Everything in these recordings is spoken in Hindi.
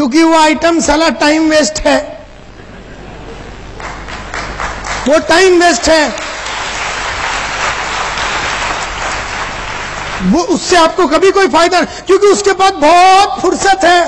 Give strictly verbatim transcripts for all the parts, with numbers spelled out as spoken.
क्योंकि वो आइटम साला टाइम वेस्ट है, वो टाइम वेस्ट है, वो उससे आपको कभी कोई फायदा नहीं, क्योंकि उसके पास बहुत फुर्सत है,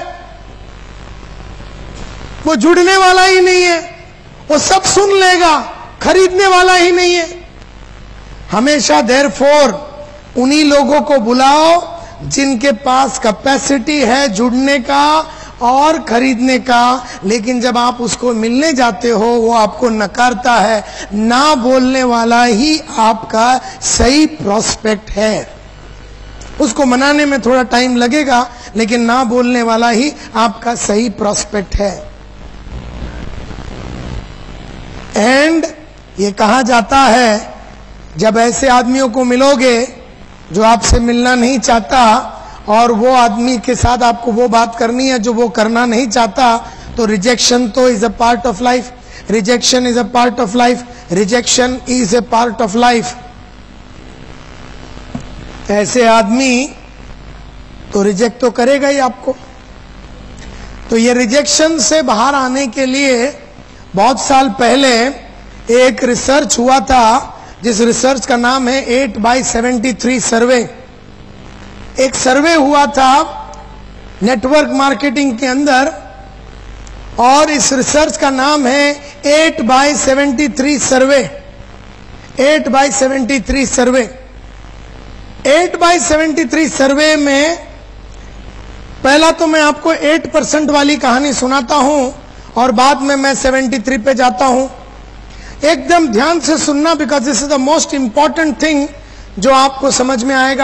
वो जुड़ने वाला ही नहीं है, वो सब सुन लेगा, खरीदने वाला ही नहीं है। हमेशा देयरफॉर उन्हीं लोगों को बुलाओ जिनके पास कैपेसिटी है जुड़ने का और खरीदने का, लेकिन जब आप उसको मिलने जाते हो वो आपको नकारता है। ना बोलने वाला ही आपका सही प्रोस्पेक्ट है, उसको मनाने में थोड़ा टाइम लगेगा, लेकिन ना बोलने वाला ही आपका सही प्रोस्पेक्ट है। एंड ये कहा जाता है जब ऐसे आदमियों को मिलोगे जो आपसे मिलना नहीं चाहता और वो आदमी के साथ आपको वो बात करनी है जो वो करना नहीं चाहता, तो रिजेक्शन तो is a part of life, rejection is a part of life, rejection is a part of life. ऐसे आदमी तो रिजेक्ट तो करेगा ही आपको। तो ये रिजेक्शन से बाहर आने के लिए बहुत साल पहले एक रिसर्च हुआ था, जिस रिसर्च का नाम है eight by seventy three survey. एक सर्वे हुआ था नेटवर्क मार्केटिंग के अंदर, और इस रिसर्च का नाम है eight by seventy three survey. Eight by seventy three survey eight by seventy three survey में पहला तो मैं आपको एट परसेंट वाली कहानी सुनाता हूं और बाद में मैं सेवेंटी थ्री पे जाता हूं। एकदम ध्यान से सुनना, because this is the most important thing जो आपको समझ में आएगा।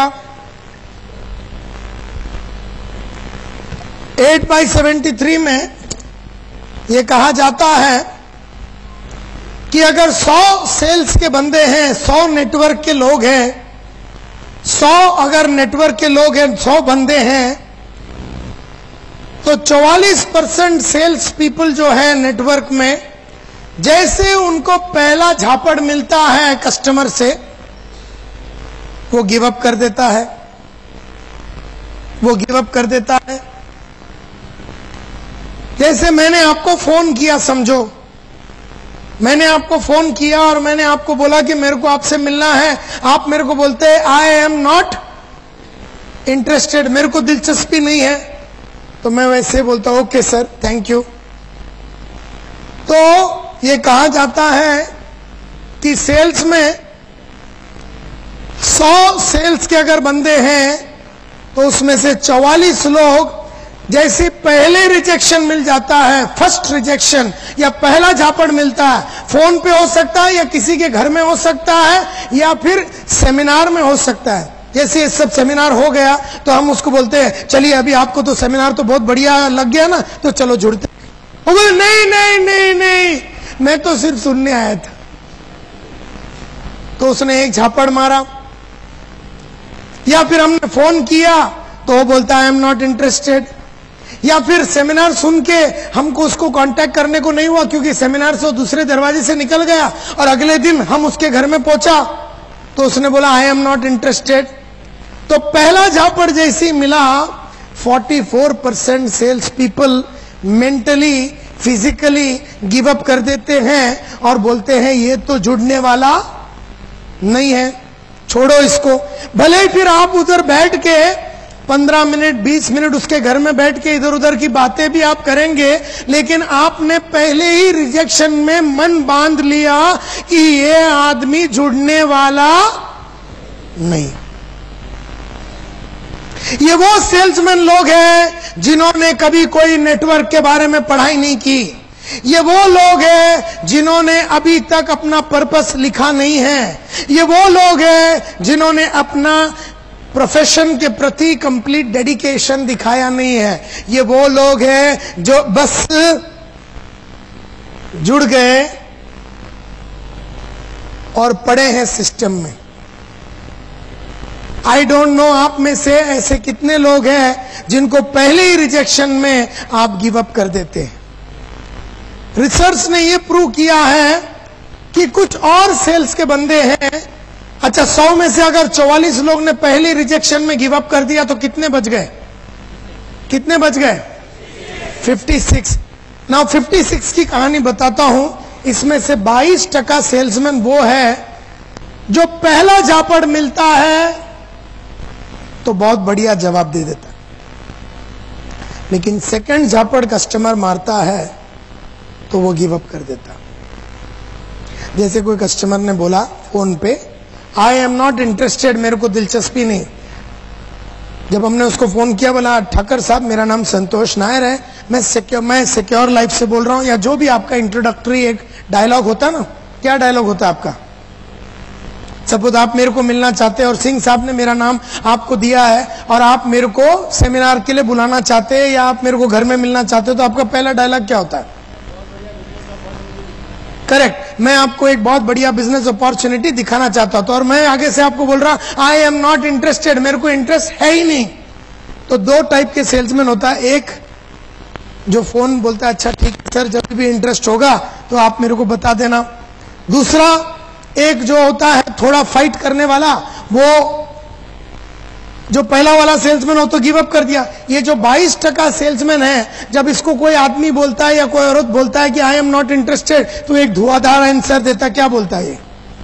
एट बाई सेवेंटी थ्री में यह कहा जाता है कि अगर सौ सेल्स के बंदे हैं, सौ नेटवर्क के लोग हैं, सौ अगर नेटवर्क के लोग हैं, सौ बंदे हैं, तो चौवालीस परसेंट सेल्स पीपल जो है नेटवर्क में, जैसे उनको पहला झापड़ मिलता है कस्टमर से, वो गिव अप कर देता है, वो गिव अप कर देता है। जैसे मैंने आपको फोन किया, समझो मैंने आपको फोन किया और मैंने आपको बोला कि मेरे को आपसे मिलना है, आप मेरे को बोलते हैं आई एम नॉट इंटरेस्टेड, मेरे को दिलचस्पी नहीं है, तो मैं वैसे बोलता हूं ओके सर, थैंक यू। तो ये कहा जाता है कि सेल्स में सौ सेल्स के अगर बंदे हैं तो उसमें से चौवालीस लोग जैसे पहले रिजेक्शन मिल जाता है, फर्स्ट रिजेक्शन या पहला झापड़ मिलता है, फोन पे हो सकता है या किसी के घर में हो सकता है या फिर सेमिनार में हो सकता है। जैसे ये सब सेमिनार हो गया तो हम उसको बोलते हैं चलिए अभी आपको तो सेमिनार तो बहुत बढ़िया लग गया ना, तो चलो जुड़ते। वो बोले नहीं नहीं नहीं नहीं, मैं तो सिर्फ सुनने आया था। तो उसने एक झापड़ मारा। या फिर हमने फोन किया तो वो बोलता है आई एम नॉट इंटरेस्टेड। या फिर सेमिनार सुन के हमको उसको कांटेक्ट करने को नहीं हुआ क्योंकि सेमिनार से वो दूसरे दरवाजे से निकल गया और अगले दिन हम उसके घर में पहुंचा तो उसने बोला आई एम नॉट इंटरेस्टेड। तो पहला झापड़ जैसे मिला, चौवालीस percent sales people mentally physically give up कर देते हैं और बोलते हैं ये तो जुड़ने वाला नहीं है, छोड़ो इसको। भले ही फिर आप उधर बैठ के पंद्रह मिनट बीस मिनट उसके घर में बैठ के इधर उधर की बातें भी आप करेंगे, लेकिन आपने पहले ही रिजेक्शन में मन बांध लिया कि ये आदमी जुड़ने वाला नहीं। ये वो सेल्समैन लोग हैं जिन्होंने कभी कोई नेटवर्क के बारे में पढ़ाई नहीं की। ये वो लोग हैं जिन्होंने अभी तक अपना पर्पस लिखा नहीं है। ये वो लोग हैं जिन्होंने अपना प्रोफेशन के प्रति कंप्लीट डेडिकेशन दिखाया नहीं है। ये वो लोग हैं जो बस जुड़ गए और पड़े हैं सिस्टम में। आई डोंट नो आप में से ऐसे कितने लोग हैं जिनको पहले ही रिजेक्शन में आप गिव अप कर देते हैं। रिसर्च ने यह प्रूव किया है कि कुछ और सेल्स के बंदे हैं। अच्छा, सौ में से अगर चौवालीस लोग ने पहले रिजेक्शन में गिव अप कर दिया तो कितने बच गए? कितने बच गए? छप्पन। नाउ छप्पन की कहानी बताता हूं। इसमें से बाईस टका सेल्समैन वो है जो पहला झापड़ मिलता है तो बहुत बढ़िया जवाब दे देता है, लेकिन सेकंड झापड़ कस्टमर मारता है तो वो गिव अप कर देता। जैसे कोई कस्टमर ने बोला फोन पे, आई एम नॉट इंटरेस्टेड, मेरे को दिलचस्पी नहीं। जब हमने उसको फोन किया, बोला ठाकर साहब मेरा नाम संतोष नायर है, मैं सिक्योर मैं सिक्योर लाइफ से बोल रहा हूं, या जो भी आपका इंट्रोडक्टरी एक डायलॉग होता है ना, क्या डायलॉग होता है आपका? सपोज आप मेरे को मिलना चाहते हैं और सिंह साहब ने मेरा नाम आपको दिया है और आप मेरे को सेमिनार के लिए बुलाना चाहते हैं या आप मेरे को घर में मिलना चाहते हो, तो आपका पहला डायलॉग क्या होता है? करेक्ट, मैं आपको एक बहुत बढ़िया बिजनेस अपॉर्चुनिटी दिखाना चाहता हूं, तो और मैं आगे से आपको बोल रहा आई एम नॉट इंटरेस्टेड, मेरे को इंटरेस्ट है ही नहीं। तो दो टाइप के सेल्समैन होता है, एक जो फोन बोलता है अच्छा ठीक सर जब भी इंटरेस्ट होगा तो आप मेरे को बता देना। दूसरा एक जो होता है थोड़ा फाइट करने वाला, वो जो पहला वाला सेल्समैन हो तो गिव अप कर दिया। ये जो बाईस टका सेल्समैन है, जब इसको कोई आदमी बोलता है या कोई औरत बोलता है कि आई एम नॉट इंटरेस्टेड, तो एक धुआंधार आंसर देता है। क्या बोलता है ये?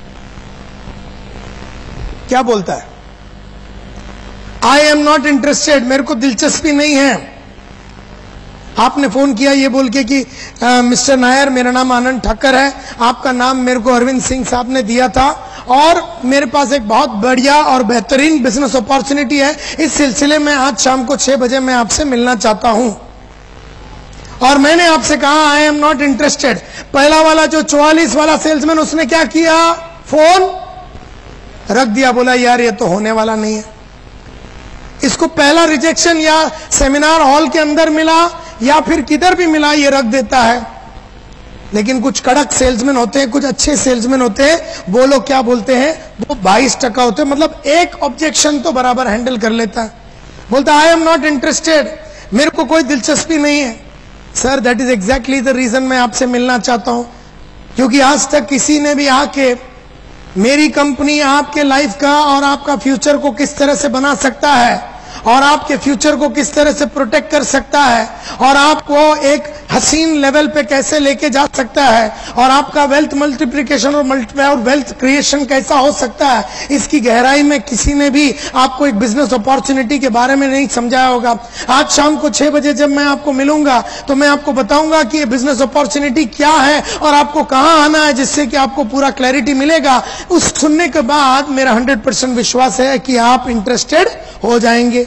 क्या बोलता है? आई एम नॉट इंटरेस्टेड, मेरे को दिलचस्पी नहीं है। आपने फोन किया ये बोल के कि मिस्टर नायर मेरा नाम आनंद ठाकर है, आपका नाम मेरे को अरविंद सिंह साहब ने दिया था और मेरे पास एक बहुत बढ़िया और बेहतरीन बिजनेस अपॉर्चुनिटी है, इस सिलसिले में आज शाम को छह बजे मैं आपसे मिलना चाहता हूं और मैंने आपसे कहा आई एम नॉट इंटरेस्टेड। पहला वाला जो चौवालीस वाला सेल्समैन, उसने क्या किया? फोन रख दिया, बोला यार ये तो होने वाला नहीं है। इसको पहला रिजेक्शन या सेमिनार हॉल के अंदर मिला या फिर किधर भी मिला, ये रख देता है। लेकिन कुछ कड़क सेल्समैन होते हैं, कुछ अच्छे सेल्समैन होते हैं, वो लोग क्या बोलते हैं, वो बाईस टका होते हैं, मतलब एक ऑब्जेक्शन तो बराबर हैंडल कर लेता है। बोलता आई एम नॉट इंटरेस्टेड, मेरे को कोई दिलचस्पी नहीं है। Sir that is exactly the reason मैं आपसे मिलना चाहता हूं, क्योंकि आज तक किसी ने भी आके मेरी कंपनी आपके लाइफ का और आपका फ्यूचर को किस तरह से बना सकता है और आपके फ्यूचर को किस तरह से प्रोटेक्ट कर सकता है और आपको एक हसीन लेवल पे कैसे लेके जा सकता है और आपका वेल्थ मल्टीप्लिकेशन और मल्टीप्लाई वेल्थ क्रिएशन कैसा हो सकता है, इसकी गहराई में किसी ने भी आपको एक बिजनेस अपॉर्चुनिटी के बारे में नहीं समझाया होगा। आज शाम को छह बजे जब मैं आपको मिलूंगा तो मैं आपको बताऊंगा कि ये बिजनेस अपॉर्चुनिटी क्या है और आपको कहां आना है, जिससे कि आपको पूरा क्लैरिटी मिलेगा। उस सुनने के बाद मेरा हंड्रेड परसेंट विश्वास है कि आप इंटरेस्टेड हो जाएंगे।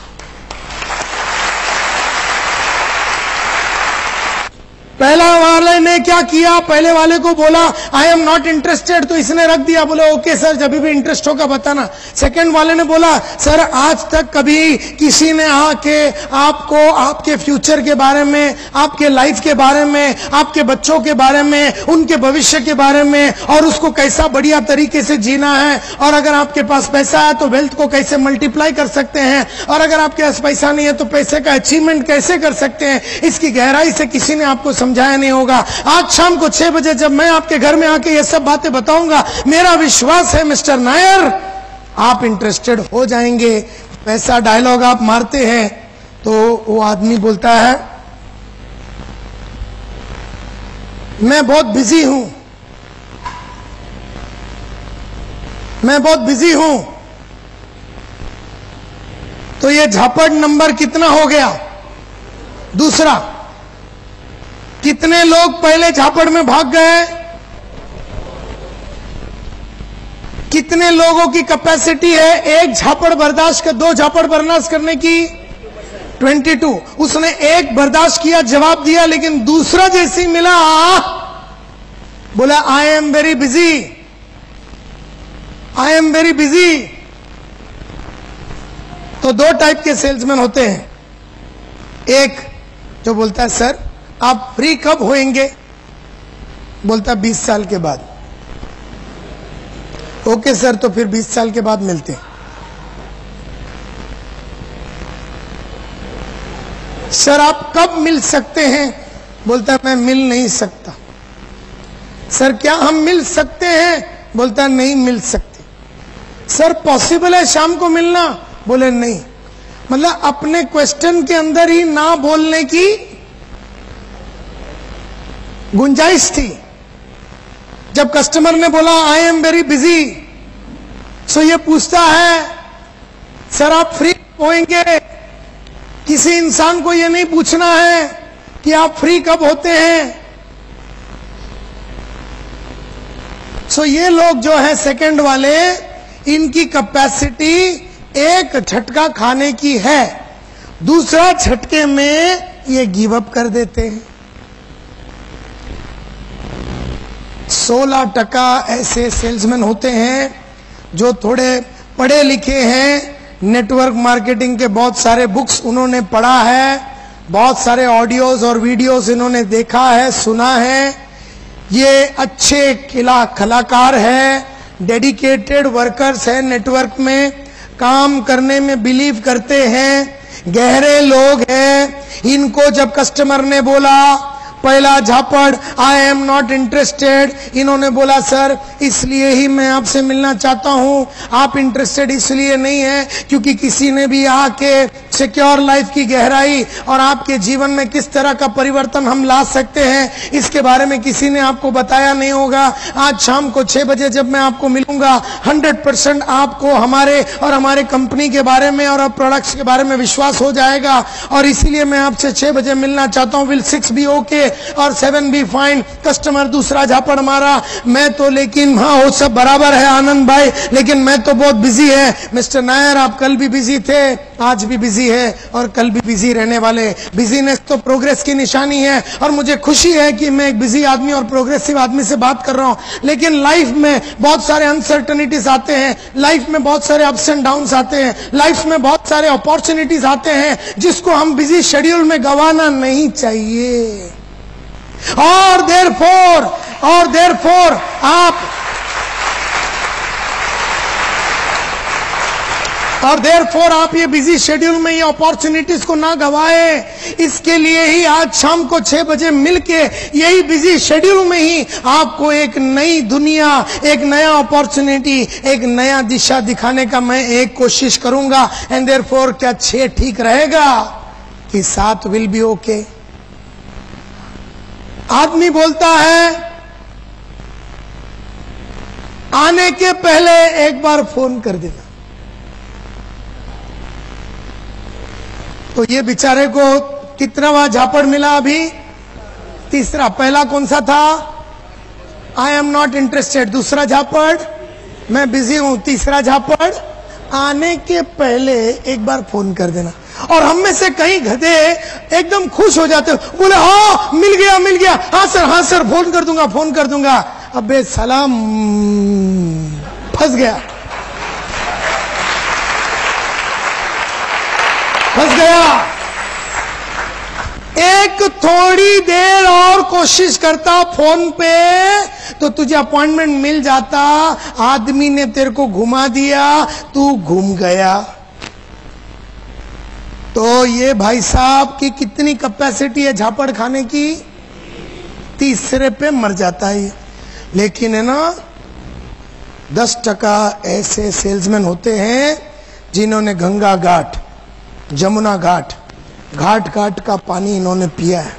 पहला वाले ने क्या किया, पहले वाले को बोला आई एम नॉट इंटरेस्टेड, तो इसने रख दिया, बोला ओके सर जब भी इंटरेस्ट होगा बताना। सेकंड वाले ने बोला सर आज तक कभी किसी ने आके आपको आपके फ्यूचर के बारे में, आपके लाइफ के बारे में, आपके बच्चों के बारे में, उनके भविष्य के बारे में और उसको कैसा बढ़िया तरीके से जीना है और अगर आपके पास पैसा है तो वेल्थ को कैसे मल्टीप्लाई कर सकते हैं और अगर आपके पास पैसा नहीं है तो पैसे का अचीवमेंट कैसे कर सकते हैं, इसकी गहराई से किसी ने आपको समझाया नहीं होगा। आज शाम को छह बजे जब मैं आपके घर में आके ये सब बातें बताऊंगा, मेरा विश्वास है मिस्टर नायर आप इंटरेस्टेड हो जाएंगे। ऐसा डायलॉग आप मारते हैं तो वो आदमी बोलता है मैं बहुत बिजी हूं, मैं बहुत बिजी हूं। तो ये झापड़ नंबर कितना हो गया? दूसरा। कितने लोग पहले झापड़ में भाग गए? कितने लोगों की कैपेसिटी है एक झापड़ बर्दाश्त कर, दो झापड़ बर्दाश्त करने की? बाईस। उसने एक बर्दाश्त किया, जवाब दिया, लेकिन दूसरा जैसे मिला बोला I am very busy, I am very busy. तो दो टाइप के सेल्समैन होते हैं, एक जो बोलता है सर आप फ्री कब होएंगे, बोलता बीस साल के बाद। ओके सर तो फिर बीस साल के बाद मिलते हैं। सर आप कब मिल सकते हैं, बोलता मैं मिल नहीं सकता। सर क्या हम मिल सकते हैं, बोलता नहीं मिल सकते। सर पॉसिबल है शाम को मिलना, बोले नहीं। मतलब अपने क्वेश्चन के अंदर ही ना बोलने की गुंजाइश थी। जब कस्टमर ने बोला I am very busy, so ये पूछता है सर आप फ्री होंगे? किसी इंसान को ये नहीं पूछना है कि आप फ्री कब होते हैं। सो ये लोग जो है सेकंड वाले, इनकी कैपेसिटी एक झटका खाने की है, दूसरा झटके में ये गिव अप कर देते हैं। सोलह टका ऐसे सेल्समैन होते हैं जो थोड़े पढ़े लिखे हैं, नेटवर्क मार्केटिंग के बहुत सारे बुक्स उन्होंने पढ़ा है, बहुत सारे ऑडियोज और वीडियोस इन्होंने देखा है, सुना है। ये अच्छे किला कलाकार है, डेडिकेटेड वर्कर्स है, नेटवर्क में काम करने में बिलीव करते हैं, गहरे लोग हैं। इनको जब कस्टमर ने बोला पहला झापड़ आई एम नॉट इंटरेस्टेड, इन्होंने बोला सर इसलिए ही मैं आपसे मिलना चाहता हूं, आप इंटरेस्टेड इसलिए नहीं है क्योंकि किसी ने भी आके सिक्योर लाइफ की गहराई और आपके जीवन में किस तरह का परिवर्तन हम ला सकते हैं इसके बारे में किसी ने आपको बताया नहीं होगा। आज शाम को छह बजे जब मैं आपको मिलूंगा हंड्रेड परसेंट आपको हमारे और हमारे कंपनी के बारे में और प्रोडक्ट्स के बारे में विश्वास हो जाएगा, और इसीलिए मैं आपसे छह बजे मिलना चाहता हूं। विल सिक्स बी ओके और सेवन बी फाइन? कस्टमर दूसरा झापड़ मारा, मैं तो लेकिन हाँ वो सब बराबर है आनंद भाई, लेकिन मैं तो बहुत बिजी है। मिस्टर नायर आप कल भी बिजी थे, आज भी बिजी है और कल भी बिजी रहने वाले। बिजीनेस तो प्रोग्रेस की निशानी है और मुझे खुशी है कि मैं एक बिजी आदमी और प्रोग्रेसिव आदमी से बात कर रहा हूं, लेकिन लाइफ में बहुत सारे अनसर्टनिटीज आते हैं, लाइफ में बहुत सारे अप्स एंड डाउन्स आते हैं, लाइफ में बहुत सारे अपॉर्चुनिटीज आते हैं जिसको हम बिजी शेड्यूल में गंवाना नहीं चाहिए। और देयरफॉर और देयरफॉर आप और देयरफॉर आप ये बिजी शेड्यूल में ये अपॉर्चुनिटीज को ना गवाए। इसके लिए ही आज शाम को छह बजे मिलके यही बिजी शेड्यूल में ही आपको एक नई दुनिया, एक नया अपॉर्चुनिटी, एक नया दिशा दिखाने का मैं एक कोशिश करूंगा। एंड देयरफॉर क्या छह ठीक रहेगा कि सात विल बी ओके? आदमी बोलता है आने के पहले एक बार फोन कर देना, तो ये बेचारे को कितनावा झापड़ मिला अभी? तीसरा। पहला कौन सा था? I am not interested. दूसरा झापड़ मैं बिजी हूं। तीसरा झापड़ आने के पहले एक बार फोन कर देना। और हम में से कई गधे एकदम खुश हो जाते, बोले हाँ मिल गया मिल गया, हाँ सर हाँ सर फोन कर दूंगा फोन कर दूंगा। अबे सलाम, फंस गया फंस गया। एक थोड़ी देर और कोशिश करता फोन पे तो तुझे अपॉइंटमेंट मिल जाता। आदमी ने तेरे को घुमा दिया, तू घूम गया। तो ये भाई साहब की कितनी कैपेसिटी है झापड़ खाने की? तीसरे पे मर जाता है। लेकिन है ना, दस टका ऐसे सेल्समैन होते हैं जिन्होंने गंगा घाट, जमुना घाट, घाट घाट का पानी इन्होंने पिया है।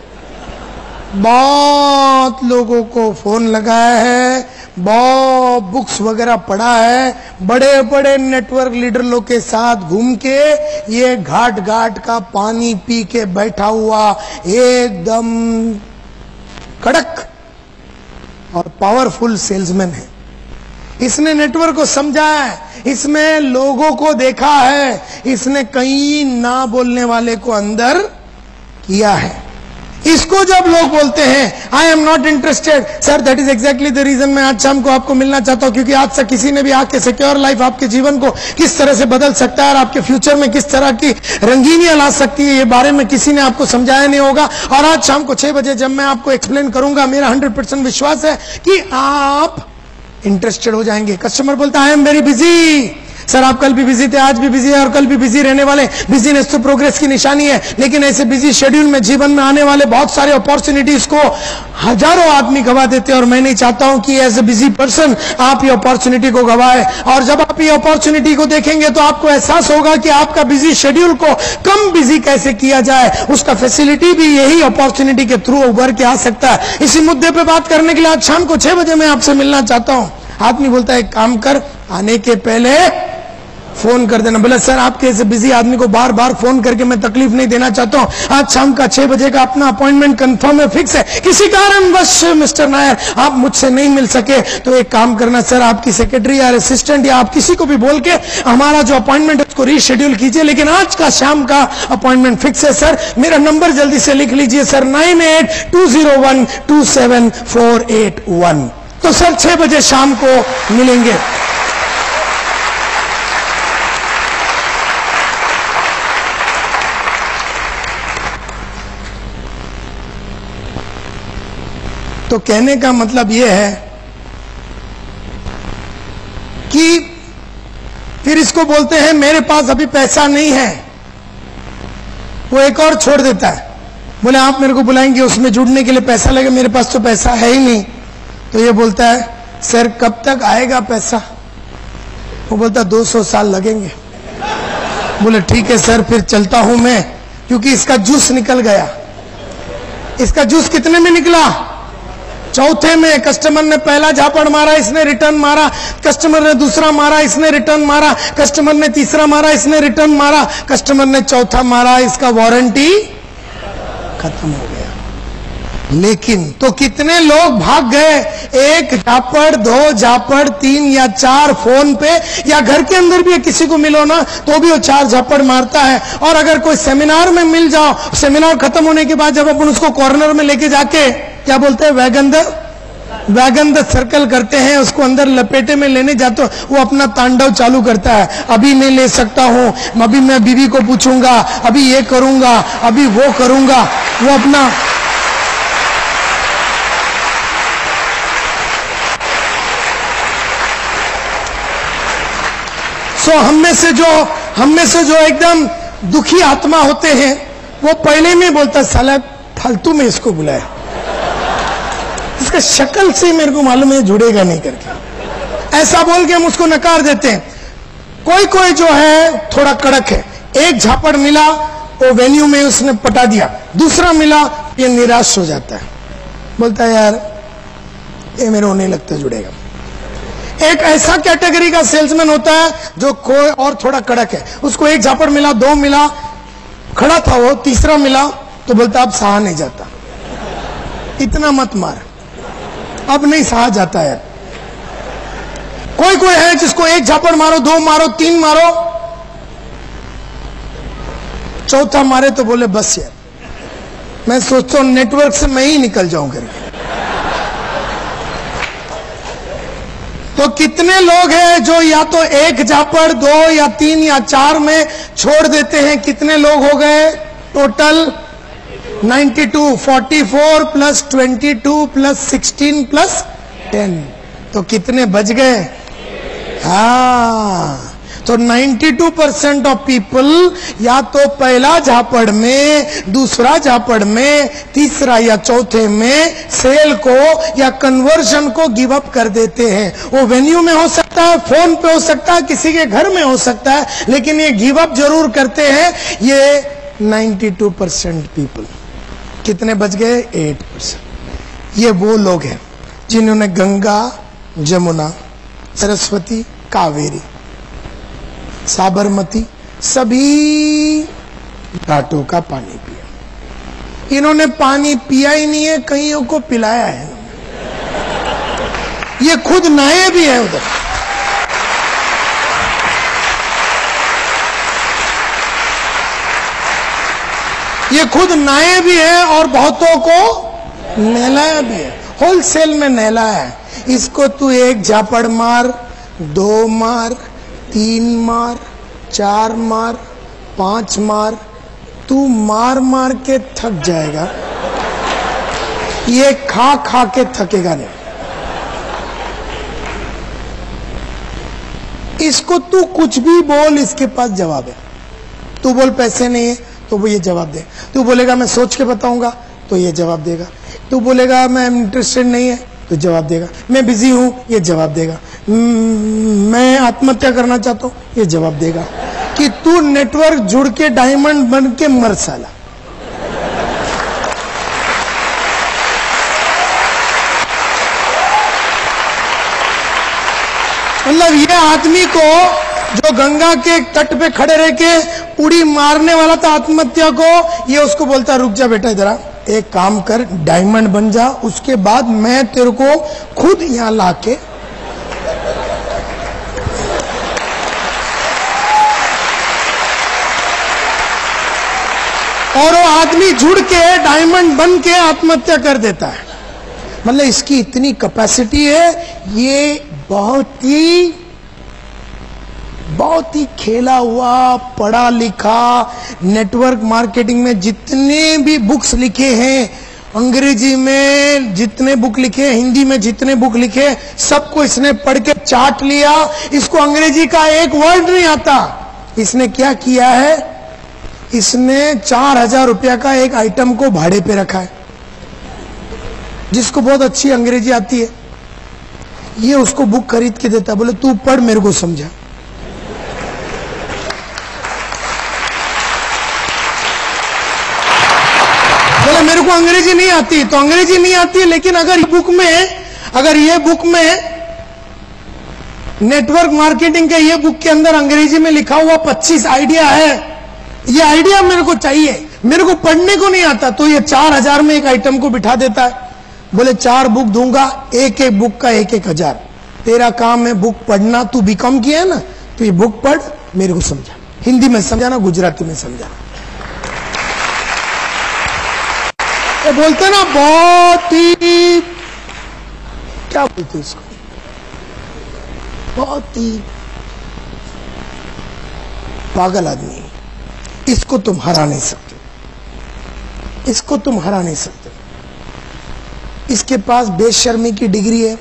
बहुत लोगों को फोन लगाया है, बहुत बुक्स वगैरह पढ़ा है, बड़े बड़े नेटवर्क लीडर लोग के साथ घूम के ये घाट घाट का पानी पी के बैठा हुआ एकदम कड़क और पावरफुल सेल्समैन है। इसने नेटवर्क को समझा है, इसमें लोगों को देखा है, इसने कई ना बोलने वाले को अंदर किया है। इसको जब लोग बोलते हैं I am not interested, sir that is exactly the reason मैं आज शाम को आपको मिलना चाहता हूं, क्योंकि आज से किसी ने भी आके सिक्योर लाइफ आपके जीवन को किस तरह से बदल सकता है और आपके फ्यूचर में किस तरह की रंगीनियां ला सकती है, ये बारे में किसी ने आपको समझाया नहीं होगा। और आज शाम को छह बजे जब मैं आपको एक्सप्लेन करूंगा, मेरा हंड्रेड परसेंट विश्वास है कि आप इंटरेस्टेड हो जाएंगे। कस्टमर बोलता है I am very busy, sir आप कल भी बिजी थे, आज भी बिजी है और कल भी बिजी रहने वाले। बिजीनेस तो प्रोग्रेस की निशानी है, लेकिन ऐसे बिजी शेड्यूल में जीवन में आने वाले बहुत सारे अपॉर्चुनिटीज को हजारों आदमी गवा देते हैं और मैं नहीं चाहता हूं कि एज ए बिजी पर्सन आप ये अपॉर्चुनिटी को गवाए। और जब आप ये अपॉर्चुनिटी को देखेंगे तो आपको एहसास होगा कि आपका बिजी शेड्यूल को कम बिजी कैसे किया जाए, उसका फैसिलिटी भी यही अपॉर्चुनिटी के थ्रू उभर के आ सकता है। इसी मुद्दे पे बात करने के लिए आज शाम को छह बजे मैं आपसे मिलना चाहता हूं। आदमी बोलता है एक काम कर, आने के पहले फोन कर देना। बोला सर आपके ऐसे बिजी आदमी को बार बार फोन करके मैं तकलीफ नहीं देना चाहता हूं। आज शाम का छह बजे का अपना अपॉइंटमेंट कंफर्म है, फिक्स है। किसी कारणवश मिस्टर नायर आप मुझसे नहीं मिल सके तो एक काम करना सर, आपकी सेक्रेटरी या असिस्टेंट या आप किसी को भी बोल के हमारा जो अपॉइंटमेंट है उसको रीशेड्यूल कीजिए, लेकिन आज का शाम का अपॉइंटमेंट फिक्स है सर। मेरा नंबर जल्दी से लिख लीजिए sir, nine eight two zero one two seven four eight one. तो सर छह बजे शाम को मिलेंगे। तो कहने का मतलब यह है कि फिर इसको बोलते हैं मेरे पास अभी पैसा नहीं है, वो एक और छोड़ देता है। बोले आप मेरे को बुलाएंगे उसमें जुड़ने के लिए पैसा लगे, मेरे पास तो पैसा है ही नहीं। तो ये बोलता है सर कब तक आएगा पैसा? वो बोलता दो सौ साल लगेंगे। बोले ठीक है सर फिर चलता हूं मैं, क्योंकि इसका जूस निकल गया। इसका जूस कितने में निकला? चौथे में। कस्टमर ने पहला झापड़ मारा, इसने रिटर्न मारा। कस्टमर ने दूसरा मारा, इसने रिटर्न मारा। कस्टमर ने तीसरा मारा, इसने रिटर्न मारा। कस्टमर ने चौथा मारा, इसका वारंटी खत्म हो गया। लेकिन तो कितने लोग भाग गए? एक झापड़, दो झापड़, तीन या चार फोन पे या घर के अंदर भी किसी को मिलो ना तो भी वो चार झापड़ मारता है। और अगर कोई सेमिनार में मिल जाओ, सेमिनार खत्म होने के बाद जब अपन उसको कॉर्नर में लेके जाके क्या बोलते हैं, wagon the wagon the circle करते हैं, उसको अंदर लपेटे में लेने जाते हो, वो अपना तांडव चालू करता है। अभी नहीं ले सकता हूं, अभी मैं बीवी को पूछूंगा, अभी ये करूंगा, अभी वो करूंगा। वो अपना सो so, हम में से जो हम में से जो एकदम दुखी आत्मा होते हैं वो पहले में बोलता साला फालतू में इसको बुलाया, इसका शक्ल से मेरे को मालूम है जुड़ेगा नहीं करके, ऐसा बोल के हम उसको नकार देते हैं। कोई कोई जो है थोड़ा कड़क है, एक झापड़ मिला वो वेन्यू में उसने पटा दिया, दूसरा मिला ये निराश हो जाता है, बोलता है यार ये मेरे को नहीं लगता जुड़ेगा। एक ऐसा कैटेगरी का सेल्समैन होता है जो कोई और थोड़ा कड़क है, उसको एक झापड़ मिला, दो मिला, खड़ा था वो, तीसरा मिला तो बोलता अब सहा नहीं जाता, इतना मत मार, अब नहीं सहा जाता है। कोई कोई है जिसको एक झापड़ मारो, दो मारो, तीन मारो, चौथा मारे तो बोले बस यार मैं सोचता हूं नेटवर्क से मैं ही निकल जाऊं करके। तो कितने लोग हैं जो या तो एक झापड़, दो या तीन या चार में छोड़ देते हैं। कितने लोग हो गए टोटल? बानवे, चौवालीस प्लस बाईस प्लस सोलह प्लस दस, तो कितने बच गए? हाँ, तो बानवे परसेंट ऑफ पीपल या तो पहला झापड़ में, दूसरा झापड़ में, तीसरा या चौथे में सेल को या कन्वर्जन को गिव अप कर देते हैं। वो वेन्यू में हो सकता है, फोन पे हो सकता है, किसी के घर में हो सकता है, लेकिन ये गिव अप जरूर करते हैं। ये बानवे परसेंट पीपल। कितने बच गए? आठ परसेंट। ये वो लोग हैं जिन्होंने गंगा, जमुना, सरस्वती, कावेरी, साबरमती सभी घाटों का पानी पिया। इन्होंने पानी पिया ही नहीं है, कईयों को पिलाया है। ये खुद नहाए भी है उधर। ये खुद नहाए भी है और बहुतों को नहलाया भी है, होलसेल में नहलाया है। इसको तू एक झापड़ मार, दो मार, तीन मार, चार मार, पांच मार, तू मार मार के थक जाएगा, ये खा खा के थकेगा नहीं। इसको तू कुछ भी बोल, इसके पास जवाब है। तू बोल पैसे नहीं है तो वो ये जवाब दे। तू बोलेगा मैं सोच के बताऊंगा तो ये जवाब देगा। तू बोलेगा मैं इंटरेस्टेड नहीं है तो जवाब देगा। मैं बिजी हूं, ये जवाब देगा। मैं आत्महत्या करना चाहता हूं, ये जवाब देगा। कि तू नेटवर्क जुड़ के डायमंड बन के मर साला। मतलब ये आदमी को जो गंगा के तट पे खड़े रह के उड़ी मारने वाला था आत्महत्या को, ये उसको बोलता रुक जा बेटा, इधर एक काम कर, डायमंड बन जा, उसके बाद मैं तेरे को खुद यहां लाके और वो आदमी जुड़ के डायमंड बन के आत्महत्या कर देता है। मतलब इसकी इतनी कैपेसिटी है। ये बहुत ही बहुत ही खेला हुआ, पढ़ा लिखा, नेटवर्क मार्केटिंग में जितने भी बुक्स लिखे हैं, अंग्रेजी में जितने बुक लिखे, हिंदी में जितने बुक लिखे, सबको इसने पढ़ के चाट लिया। इसको अंग्रेजी का एक वर्ड नहीं आता। इसने क्या किया है, इसने चार हजार रुपया का एक आइटम को भाड़े पे रखा है। जिसको बहुत अच्छी अंग्रेजी आती है, ये उसको बुक खरीद के देता, बोले तू पढ़, मेरे को समझा। बोले मेरे को अंग्रेजी नहीं आती, तो अंग्रेजी नहीं आती है, लेकिन अगर बुक में अगर ये बुक में नेटवर्क मार्केटिंग के ये बुक के अंदर अंग्रेजी में लिखा हुआ पच्चीस आइडिया है, ये आइडिया मेरे को चाहिए, मेरे को पढ़ने को नहीं आता, तो ये चार हजार में एक आइटम को बिठा देता है। बोले चार बुक दूंगा, एक एक बुक का एक एक हजार, तेरा काम है बुक पढ़ना। तू बीकॉम किया है ना, तो ये बुक पढ़, मेरे को समझा, हिंदी में समझाना, गुजराती में समझाना। ये बोलते ना बहुत ही, क्या बोलते इसको, बहुत ही पागल आदमी है। इसको तुम हरा नहीं सकते, इसको तुम हरा नहीं सकते। इसके पास बेशर्मी की डिग्री है,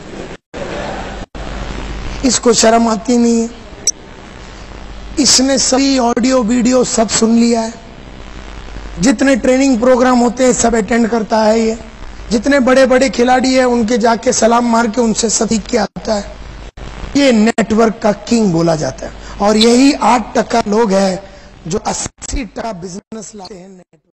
इसको शर्म आती नहीं है। इसने सभी ऑडियो वीडियो सब सुन लिया है, जितने ट्रेनिंग प्रोग्राम होते हैं सब अटेंड करता है। ये जितने बड़े बड़े खिलाड़ी हैं उनके जाके सलाम मार के उनसे सब सीख के आता है। ये नेटवर्क का किंग बोला जाता है। और यही आठ टका लोग हैं जो अस्सी टका बिजनेस लाते हैं नेटवर्क।